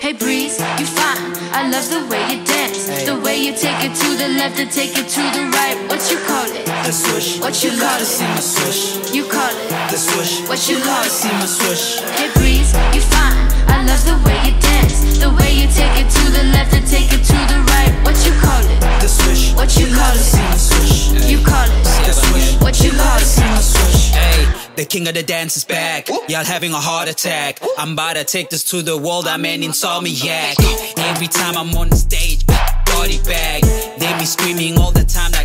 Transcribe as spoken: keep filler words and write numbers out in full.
Hey breeze, you fine. I love the way you dance, hey. The way you take it to the left and take it to the right. What you call it? The swoosh. What you call it? See my swoosh. You call it? The swoosh. What you call it? See my swoosh. Hey breeze, you fine. I love the way you dance, the way you take it to the left and take it to the right. What you call it? The swoosh. What you call it? See my swoosh. You call it? The swoosh. What you call it? See my swoosh. Hey, the king of the dance is back. Y'all having a heart attack. I'm about to take this to the world. I'm an insomniac. Every time I'm on the stage, body bag. They be screaming all the time like